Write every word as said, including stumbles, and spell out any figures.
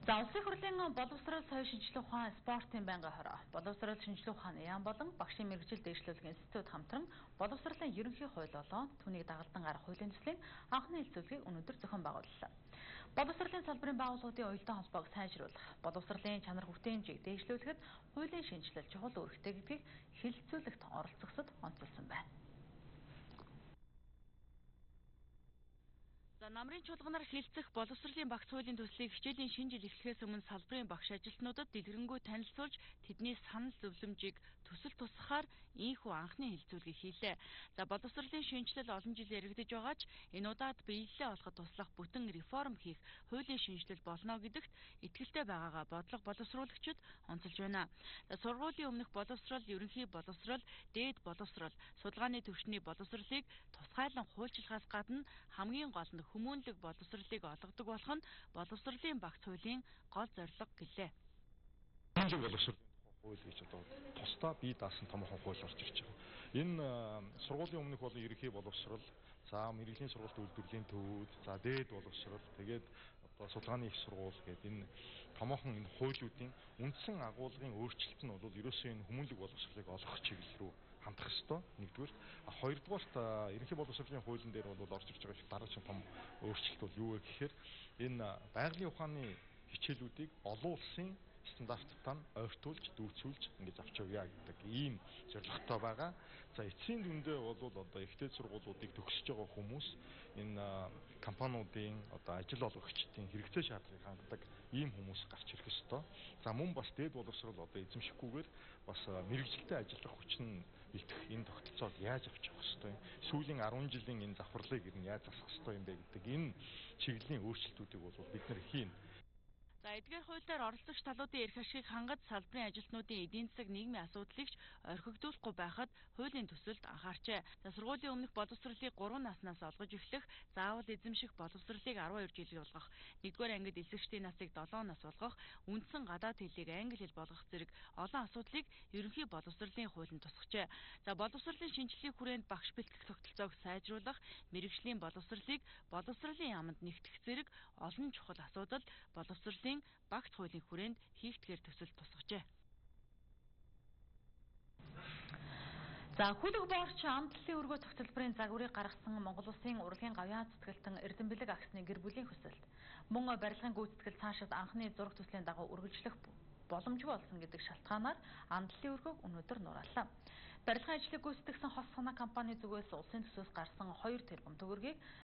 За улсын хурлын боловсрол соёл шинжилгээ ухаан спортын байнгын хороо, боловсрол шинжилгээ ухааны яам болон багшийн мэргэжил дэвшлүүлэх институт хамтран боловсролын ерөнхий хууль болон түүнийг дагалдан гарах хуулийн төслийн анхны хэлцүүлгийг өнөөдөр зохион байгууллаа. Боловсролын салбарын байгууллагуудын уялдаа холбоог сайжруулах, боловсролын чанар хүртээмжийг дэвшлүүлэхэд хуулийн шинжилэл чухал үүрэгтэй гэдгийг хэлэлцүүлэхт оролцогсод онцолсон байна. За намрын чуулганаар хэлэлцэх боловсролын багц хуулийн төслийг хичээлийн шинэ жил эхлэхээс өмнө салбарын багш ажилтнуудад дэлгэрэнгүй танилцуулж тэдний санал зөвлөмжийг төсөл тусгахаар ийхүү анхны хэлэлцүүлгийг хийлээ. За боловсролын шинжилэл олон жил яригдж байгаач энэ удаад биелэлээ олоход туслах бүтэн реформ хийх хуулийн шинжилэл болно гэдэгт итгэлтэй байгаагаа бодлого боловсруулагчид онцолж байна. За сургуулийн өмнөх боловсрол, ерөнхий боловсрол, дээд боловсрол, судалгааны түвшний боловсролыг тусгайлан хуульчлахаас гадна хамгийн гол нь хүмүүнлэг боловсролыг олгодог болох нь боловсролын багц хуулийн гол зорилго гэлээ. Хүмүүнлэг боловсролын тухай хууль гэж одоо тусдаа бие даасан томоохон хууль орж ирж байгаа. Энэ сургуулийн өмнөх болон ерөнхий боловсрол, за мэрэгжлийн сургалт үйлдвэрлэлийн төвүүд, за дээд боловсрол, тэгээд одоо судалгааны их сургууль гэдэг энэ томоохон энэ хуулиудын үндсэн агуулгын өөрчлөлт нь бол ерөөсөө энэ хүмүүнлэг боловсролыг олгох чиглэл рүү хандах ёстой. Нэгдүгээр, хоёрдугаарт ерөнхий боловсролын хуулийн дээр бол орж ирж байгаа дараагийн том өөрчлөлт бол юу вэ гэхээр энэ байгалийн ухааны хичээлүүдийг олон улсын стандарттай нь ойртуулж, дүүцүүлж ингэж авч явъя гэдэг ийм зорилготой байгаа. За эцсийн дүндээ бол одоо ихтэй сургуулиудыг төгсөж байгаа хүмүүс энэ компаниудын одоо ажил олгогчдын хэрэгцээ шаардлагыг хангадаг ийм хүмүүс гарч ирэх ёстой. За мөн бас дээд боловсрол одоо эзэмшихгүйгээр бас мэрэгжилтэй ажиллах хүч нь бэлтгэх энэ тогтолцоог яаж авч явах ёстой юм? Сүүлийн арван жилийн энэ завхарлыг ер нь яаж засах ёстой юм бэ гэдэг энэ чиглэлийн өөрчлөлтүүдийг бол бид нар хийн. За эдгээр хууль дээр оролцогч талуудын эрх ашигыг хангаж салбарын ажилтнуудын эдийн засаг нийгмийн асуудлыг ч орхигдуулахгүй байхад хуулийн төсөлд анхаарчээ. За сургуулийн өмнөх боловсролыг гурван наснаас олгож эхлэх, заавал эзэмших боловсролыг арван хоёр жилийн болгох, нэгдүгээр ангид эсвэгчдийн насыг долоон нас болгох, үндсэн гадаад хэлийг англи хэл болгох зэрэг олон асуудлыг ерөнхий боловсролын хуулинд тусгажээ. За боловсролын шинжилгээг хүрээнд багш бэлтгэх тогтолцоог сайжруулах, мэрэгжлийн боловсролыг боловсролын яамд нэгтгэх зэрэг олон чухал асуудал боловсролын багц хуулийн хүрээнд хийгдгээр төсөл тусгажээ. За хүлэг боорч амтлалын өргөө тогтолбарын загварыг гаргасан Монгол Улсын урлагийн гавьяа цэцгэлтэн Эрдэнэбэлэг агсны гэр бүлийн хүсэлт мөн барилгын гүйцэтгэл цаашид анхны зураг төслийн дагуу үргэлжлэх боломжгүй болсон гэдэг шалтгаанаар амтлалын өргөөг өнөөдөр нураалаа. Барилгын ажлыг гүйцэтгэсэн хос санаа компани зүгээс улсын төсөөс гарсан хоёр тэрбум төгрөгийг